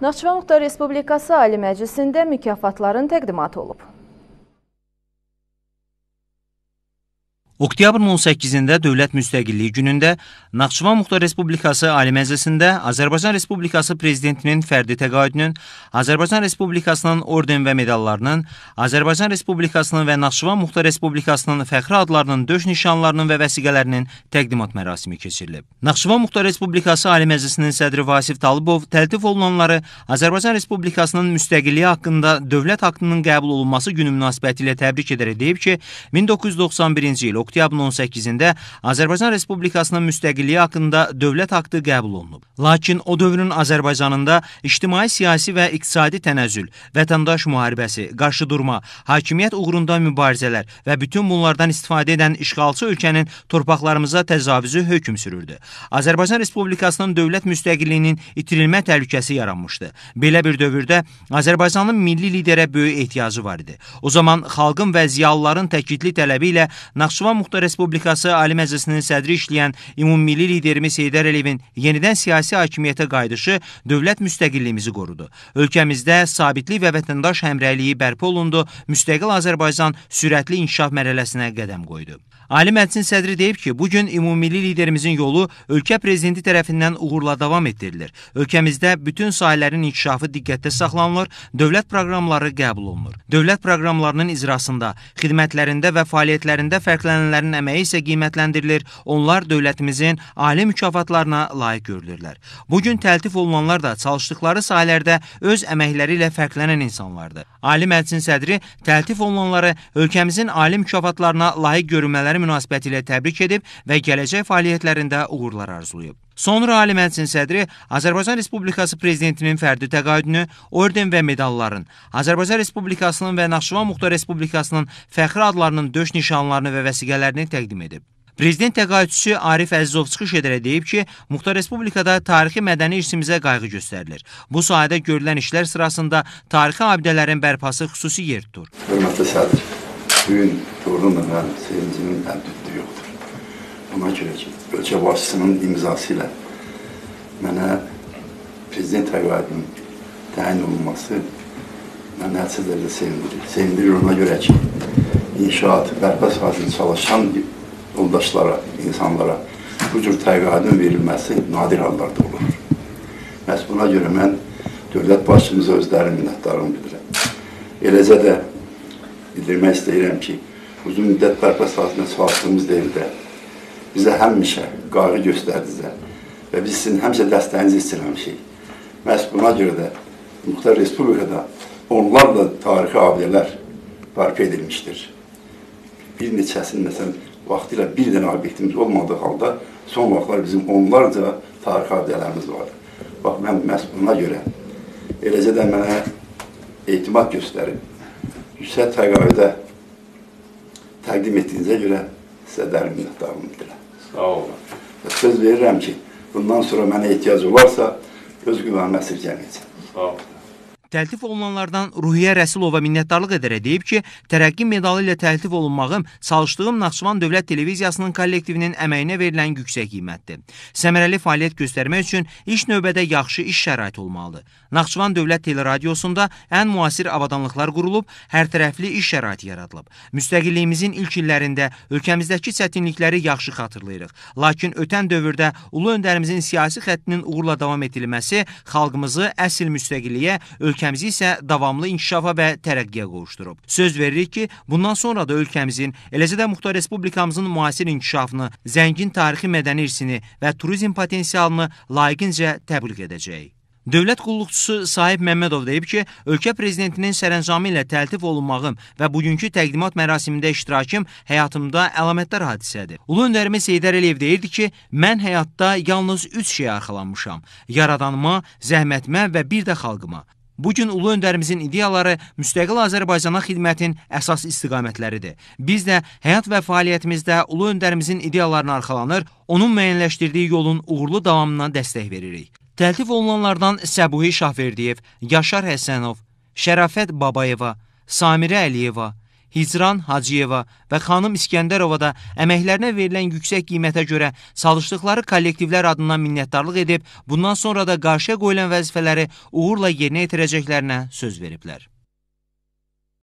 Naxçıvan Muxtar Respublikası Ali Məclisində mükafatların təqdimatı olub. Oktyabrın 18-də Dövlət Müstəqilliyi günündə Naxçıvan Muxtar Respublikası Ali Məclisində Azərbaycan Respublikası Prezidentinin fərdi təqaüdünün, Azərbaycan Respublikasının orden və medallarının, Azərbaycan Respublikasının və Naxçıvan Muxtar Respublikasının fəxri adlarının, döş nişanlarının və vəsiqələrinin təqdimat mərasimi keçirilib. Naxçıvan Muxtar Respublikası Ali Məclisinin sədri Vasif Talıbov təltif olunanları Azərbaycan Respublikasının müstəqilliyi haqqında dövlət aktının qəbul olunması günü münasibətilə təbrik edərək deyib ki, 1991-ci il Oktyabrın 18-də Azərbaycan Respublikasının müstəqilliyi haqqında dövlət aktı qəbul olunub. Lakin o dövrün Azərbaycanında ictimai, siyasi və iqtisadi tənəzzül, vətəndaş müharibəsi, qarşıdurma, hakimiyyət uğrunda mübarizələr və bütün bunlardan istifadə edən işğalçı ölkənin torpaqlarımıza təcavüzü hökm sürürdü. Azərbaycan Respublikasının dövlət müstəqilliyinin itirilmə təhlükəsi yaranmışdı. Belə bir dövrdə Azərbaycanın milli liderə böyük ehtiyacı var idi. O zaman xalqın və ziyalıların təkidli tələbi ilə Naxçıvan Muxtar Respublikası Ali Məclisinin sədri işləyən ümummilli liderimiz Heydər Əliyevin yenidən siyasi hakimiyyətə qayıdışı dövlət müstəqilliyimizi qorudu. Ölkəmizdə sabitlik və vətəndaş həmrəyliyi bərpa olundu, müstəqil Azərbaycan sürətli inkişaf mərhələsinə qədəm qoydu. Ali Məclisin sədri deyib ki, bugün ümummilli liderimizin yolu ölkə prezidenti tərəfindən uğurla davam etdirilir. Ölkəmizdə bütün sahələrin inkişafı diqqətdə saxlanılır, dövlət proqramları qəbul olunur. Dövlət proqramlarının icrasında, xidmətlərində və fəaliyyətlərində fərqlənənlərin əməyi isə qiymətləndirilir, onlar dövlətimizin ali mükafatlarına layiq görülürlər. Bugün təltif olunanlar da çalışdıqları sahələrdə öz əməkləri ilə fərqlənən insanlardır. Ali Məclisin sədri təltif olunanları ölkəmizin ali mükafatlarına layiq görülmələri münasibəti ilə təbrik edib və gələcək fəaliyyətlərində uğurlar arzulayıb. Sonra Ali Məclisin sədri Azərbaycan Respublikası Prezidentinin fərdi təqaüdünü, orden və medalların, Azərbaycan Respublikasının və Naxçıvan Muxtar Respublikasının fəxri adlarının döş nişanlarını və vəsiqələrini təqdim edib. Prezident təqaüdçüsü Arif Əzizov çıxış edərək deyib ki, Muxtar Respublikada tarixi mədəni irsimizə qayğı göstərilir. Bu sahədə görülən işlər sırasında tarixi abidələrin bərpası xüsusi yer tutur. Hörmətli sədr, bugün doğrudan da mənim sevincimin həddüdü yoxdur. Ona görə ki, ölkə başçısının imzası ilə mənə prezident təqaüdünün təyin olunması mənə hədsiz dərəcədə sevindirir. Sevindirir ona görə ki, inşaat, bərpa sahəsində çalışan yoldaşlara, insanlara bu cür təqaüdün verilməsi nadir hallarda olur. Məhz buna görə mən dövlət başçımıza özlərim minnətdarlığımı bildirəm. Eləcə də bildirmək istəyirəm ki, uzun müddət bərpa sahəsində çalışdığımız deyildə bizə həmişə qayğı göstərdinizə və biz sizin həmişə dəstəyinizi istəyirmişik. Məhz buna görə də Muxtar Respublikada onlarla tarixi abidələr bərpa edilmişdir. Bir neçəsinin, məsələn, vaxtilə bir dənə obyektimiz olmadığı halda son vaxtlar bizim onlarca tarixi abidələrimiz var. Bax, mən məhz buna görə eləcə də mənə etimad göstərib, yüksək təqaüdə təqdim etdiyinizə görə sizə dərin minnətdarlığımı bildirəm. Sağ olun. Və söz verirəm ki, bundan sonra mənə ehtiyac olarsa, öz güvənmə əsirgəməyəcəm. Sağ olun. Təltif olunanlardan Ruhiyyə Rəsulova minnətdarlıq edərək deyib ki, tərəqqi medalı ilə təltif olunmağım çalışdığım Naxçıvan Dövlət Televiziyasının kollektivinin əməyinə verilən yüksək qiymətdir. Səmərəli fəaliyyət göstərmək üçün ilk növbədə yaxşı iş şəraiti olmalıdır. Naxçıvan Dövlət Teleradiosunda ən müasir avadanlıqlar qurulub, hər tərəfli iş şəraiti yaradılıb. Müstəqilliyimizin ilk illərində ölkəmizdəki çətinlikləri yaxşı xatırlayırıq. Lakin ötən dövrdə Ulu Öndərimizin siyasi xəttinin uğurla davam edilməsi xalqımızı əsl müstəqilliyə, ölkəmizi isə davamlı inkişafa və tərəqqiyə qovuşdurub. Söz veririk ki, bundan sonra da ölkəmizin, eləcə də Muxtar Respublikamızın müasir inkişafını, zəngin tarixi mədəni irsini və turizm potensialını layiqincə təbliğ edəcəyik. Dövlət qulluqçusu Sahib Məmmədov deyib ki, ölkə prezidentinin sərəncamı ilə təltif olunmağım və bugünkü təqdimat mərasimində iştirakım həyatımda əlamətdar hadisədir. Ulu öndərimiz Heydər Əliyev deyirdi ki, mən həyatda yalnız 3 şeyə arxalanmışam: yaradanıma, zəhmətimə və bir də xalqıma. Bugün Ulu Öndərimizin ideyaları müstəqil Azərbaycana xidmətin əsas istiqamətləridir. Biz də həyat və fəaliyyətimizdə Ulu Öndərimizin ideyalarına arxalanır, onun müəyyənləşdirdiyi yolun uğurlu davamına dəstək veririk. Təltif olunanlardan Səbuhi Şahverdiyev, Yaşar Həsənov, Şərafət Babayeva, Samirə Əliyeva, Hicran Hacıyeva və xanım İskəndərova da əməklərinə verilən yüksək qiymətə görə çalışdıqları kollektivlər adından minnətdarlıq edib, bundan sonra da qarşıya qoyulan vəzifələri uğurla yerinə yetirəcəklərinə söz veriblər.